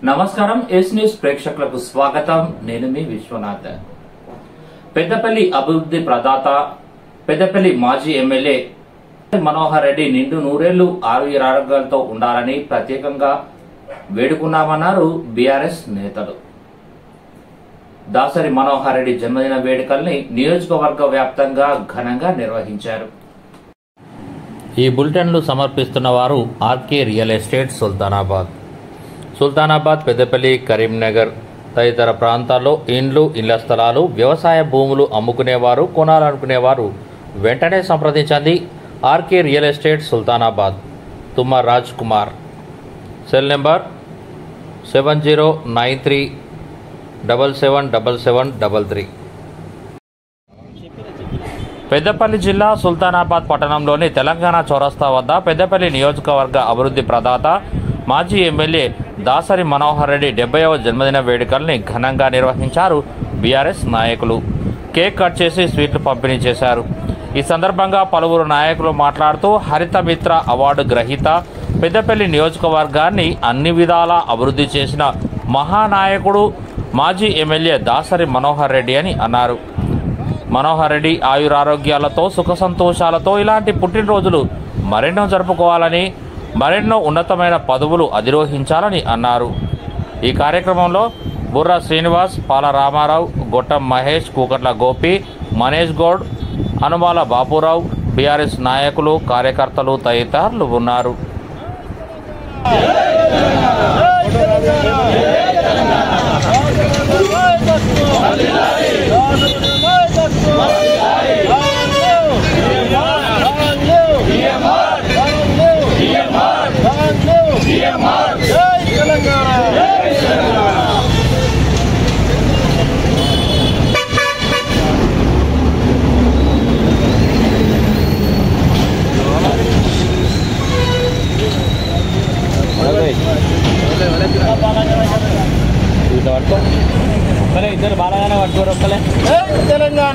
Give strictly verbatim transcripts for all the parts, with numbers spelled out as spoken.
నమస్కారం yes news ప్రేక్షకులకు స్వాగతం. నేను మీ విశ్వనాథ్. పెద్దపల్లి అభివృద్ధి ప్రదాత పెద్దపల్లి మాజీ ఎమ్మెల్యే మనోహర్ రెడ్డి నిండు నూరేళ్లు ఆరోగ్య ఆరోగ్యాలతో ఉండాలని ప్రత్యేకంగా వేడుకున్నామన్నారు బీఆర్ఎస్ నేతలు. దాసరి మనోహర్ రెడ్డి జన్మదిన వేడుకల్ని నియోజకవర్గ వ్యాప్తంగా ఘనంగా నిర్వహించారు. ఈ బులెటిన్లు సమర్పిస్తున్న వారు RK real estate Sultanabad. Sultanabad, Peddapalli, Karimnagar తదితర ప్రాంతాల్లో ఇండ్లు, ఇళ్ల స్థలాలు, వ్యవసాయ భూములు అమ్ముకునేవారు, కొనాలనుకునేవారు వెంటనే సంప్రదించండి. RK real estate Sultanabad. Thumma Raj Kumar. Cell number seven zero nine three double seven double seven double three. Peddapalli జిల్లా సుల్తానాబాద్ పట్టణంలోని తెలంగాణ చౌరస్తా వద్ద పెద్దపల్లి నియోజకవర్గ అభివృద్ధి ప్రదాత మాజీ ఎమ్మెల్యే దాసరి మనోహర్ రెడ్డి డెబ్బైవ జన్మదిన వేడుకల్ని ఘనంగా నిర్వహించారు బీఆర్ఎస్ నాయకులు. కేక్ కట్ చేసి స్వీట్లు పంపిణీ చేశారు. ఈ సందర్భంగా పలువురు నాయకులు మాట్లాడుతూ హరిత మిత్ర అవార్డు గ్రహీత, పెద్దపల్లి నియోజకవర్గాన్ని అన్ని విధాలా అభివృద్ధి చేసిన మహానాయకుడు మాజీ ఎమ్మెల్యే దాసరి మనోహర్ రెడ్డి అని అన్నారు. మనోహర్ రెడ్డి ఆయురారోగ్యాలతో, సుఖ సంతోషాలతో ఇలాంటి పుట్టినరోజులు మరెన్నో జరుపుకోవాలని, మరెన్నో ఉన్నతమైన పదవులు అధిరోహించాలని అన్నారు. ఈ కార్యక్రమంలో బుర్రా శ్రీనివాస్, పాల రామారావు, గొట్టం మహేష్, కూకట్ల గోపి, మనేష్ గౌడ్, అనుమాల బాపురావు, బీఆర్ఎస్ నాయకులు, కార్యకర్తలు తదితరులు ఉన్నారు. ఇద్దరు బాగానే పట్టుకోరు ఒక్కలే. తెలంగాణ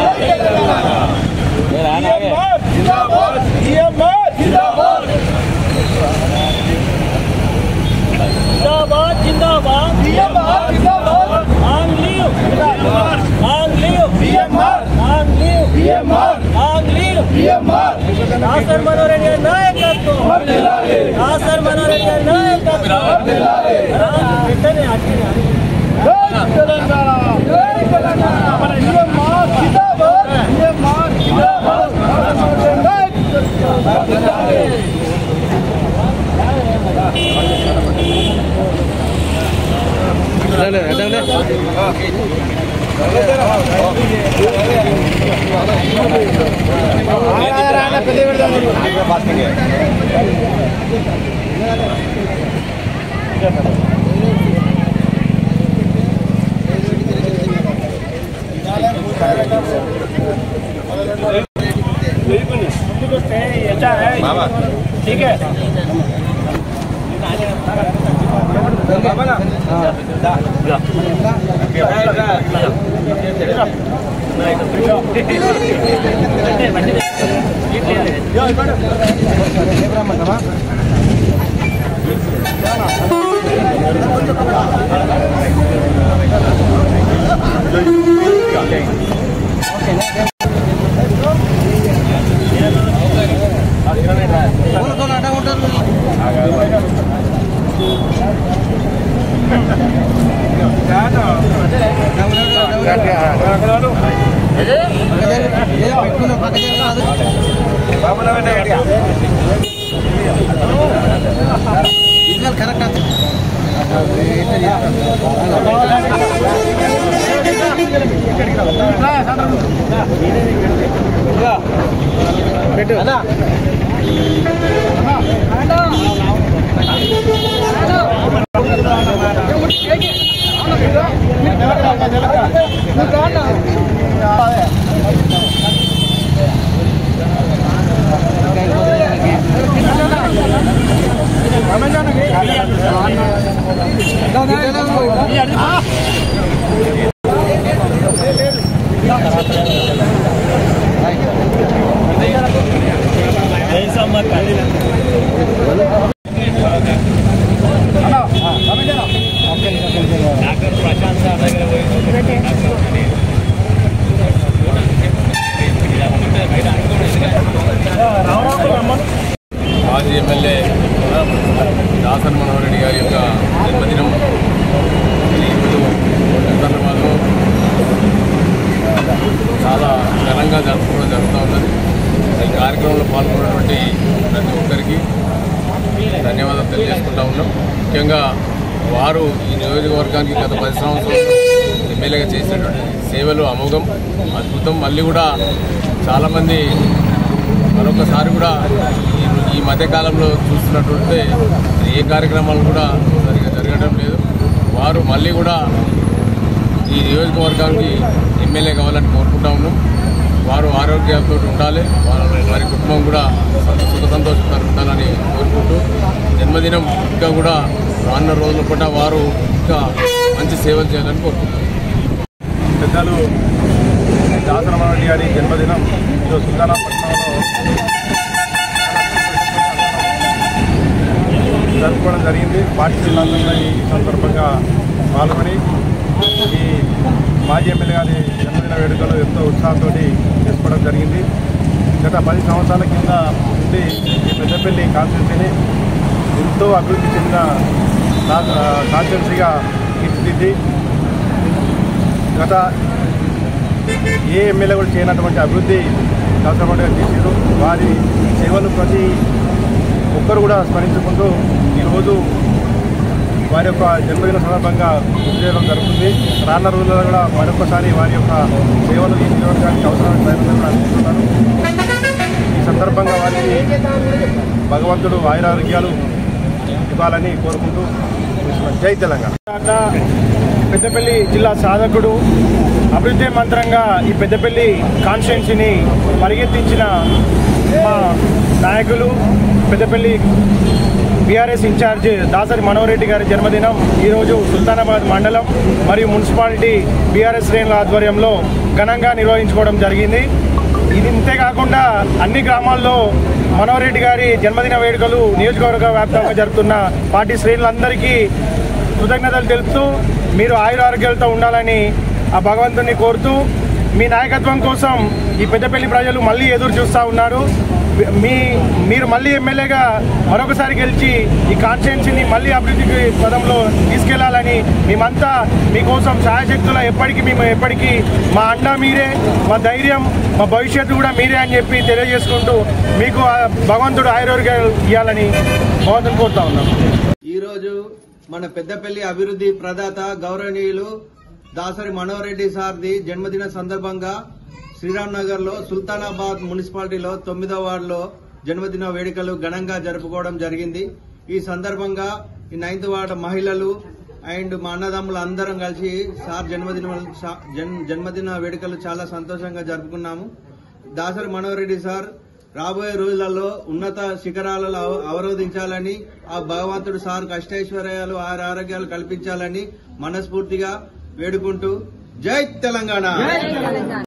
దాసరి మనోహర్ రెడ్డి గారి నాయకత్వం, దాసరి మనోహర్ రెడ్డి గారి నాయకత్వం. ठीक है Halo, కార్యక్రమంలో పాల్గొన్నటువంటి ప్రతి ఒక్కరికి ధన్యవాదాలు తెలియజేసుకుంటా ఉన్నాం. ముఖ్యంగా వారు ఈ నియోజకవర్గానికి గత పది సంవత్సరాలు ఎమ్మెల్యేగా చేసినటువంటి సేవలు అమోఘం, అద్భుతం. మళ్ళీ కూడా చాలామంది మరొకసారి కూడా ఈ మధ్యకాలంలో చూస్తున్నట్టుంటే ఏ కార్యక్రమాలు కూడా సరిగా జరగడం లేదు. వారు మళ్ళీ కూడా ఈ నియోజకవర్గానికి ఎమ్మెల్యే కావాలని కోరుకుంటా ఉన్నాం. వారు ఆరోగ్యాలతో ఉండాలి, వారి వారి కుటుంబం కూడా సుఖ సంతోషంగా ఉండాలని కోరుకుంటూ జన్మదినం ఇంకా కూడా రానున్న రోజుల పూట వారు ఇంకా మంచి సేవలు చేయాలని కోరుకుంటున్నాం. పెద్దలు దాసరి మనోహర్ రెడ్డి గారి జన్మదినం ఈరోజు సుల్తానాపట్నంలో జరుపుకోవడం జరిగింది. పార్టీ జిల్లాలో ఈ సందర్భంగా పాల్గొని ఈ మాజీ ఎమ్మెల్యే గారి జన్మదిన వేడుకలు ఎంతో ఉత్సాహంతో చేసుకోవడం జరిగింది. గత పది సంవత్సరాల కింద నుండి ఈ పెద్దపల్లి కాన్స్టిట్యున్సీని ఎంతో అభివృద్ధి చెందిన కాన్స్టిట్యున్సీగా తీర్చిదిద్ది గత ఏ ఎమ్మెల్యే కూడా చేయనటువంటి అభివృద్ధి కాసరమండగా చేసారు. వారి సేవలు ప్రతి ఒక్కరు కూడా స్మరించుకుంటూ ఈరోజు వారి యొక్క జన్మదిన సందర్భంగా గుర్తు చేయడం జరుగుతుంది. రానున్న రోజుల్లో కూడా మరొకసారి వారి యొక్క సేవలు ఈ నియోజకవర్గానికి అవసరమైన ప్రయత్నాలు అందిస్తున్నారు. ఈ సందర్భంగా వారికి భగవంతుడు ఆయురారోగ్యాలు ఇవ్వాలని కోరుకుంటూ జై తెలంగాణ. పెద్దపల్లి జిల్లా సాధకుడు, అభివృద్ధి మంత్రంగా ఈ పెద్దపల్లి కాన్స్టిట్యున్సీని పరిగెత్తించిన మా నాయకులు, పెద్దపల్లి బీఆర్ఎస్ ఇన్ఛార్జ్ దాసరి మనోహర్ రెడ్డి గారి జన్మదినం ఈరోజు సుల్తానాబాద్ మండలం మరియు మున్సిపాలిటీ బీఆర్ఎస్ శ్రేణుల ఆధ్వర్యంలో ఘనంగా నిర్వహించుకోవడం జరిగింది. ఇది ఇంతేకాకుండా అన్ని గ్రామాల్లో మనోహర్ రెడ్డి గారి జన్మదిన వేడుకలు నియోజకవర్గ వ్యాప్తంగా జరుగుతున్న పార్టీ శ్రేణులందరికీ కృతజ్ఞతలు తెలుపుతూ మీరు ఆయుర ఆరోగ్యాలతో ఉండాలని ఆ భగవంతుని కోరుతూ మీ నాయకత్వం కోసం ఈ పెద్దపల్లి ప్రజలు మళ్ళీ ఎదురు చూస్తూ ఉన్నారు. మీ మీరు మళ్ళీ ఎమ్మెల్యేగా మరొకసారి గెలిచి ఈ కాన్స్టిట్యున్సీని మళ్ళీ అభివృద్ధికి పదంలో తీసుకెళ్లాలని మేమంతా మీకోసం ఛాయశక్తుల ఎప్పటికీ మేము ఎప్పటికీ మా అండ మీరే, మా ధైర్యం, మా భవిష్యత్తు కూడా మీరే అని చెప్పి తెలియజేసుకుంటూ మీకు భగవంతుడు ఆయుర్వేదాలు ఇవ్వాలని భగవంతుని కోరుతా ఉన్నాం. ఈరోజు మన పెద్దపల్లి అభివృద్ధి ప్రదాత గౌరవనీయులు దాసరి మనోహర్ రెడ్డి సార్ది జన్మదిన సందర్భంగా శ్రీరామ్ నగర్ లో సుల్తానాబాద్ మున్సిపాలిటీలో తొమ్మిదో వార్డులో జన్మదిన వేడుకలు ఘనంగా జరుపుకోవడం జరిగింది. ఈ సందర్భంగా ఈ నైన్త్ వార్డు మహిళలు అండ్ మా అన్నదమ్ములు అందరం కలిసి సార్ జన్మదిన జన్మదిన వేడుకలు చాలా సంతోషంగా జరుపుకున్నాము. దాసరి మనోహర్ రెడ్డి సార్ రాబోయే రోజులలో ఉన్నత శిఖరాలలో అవరోధించాలని, ఆ భగవంతుడు సార్ అష్టైశ్వర్యాలు ఆరు ఆరోగ్యాలు కల్పించాలని మనస్ఫూర్తిగా వేడుకుంటూ జై తెలంగాణ.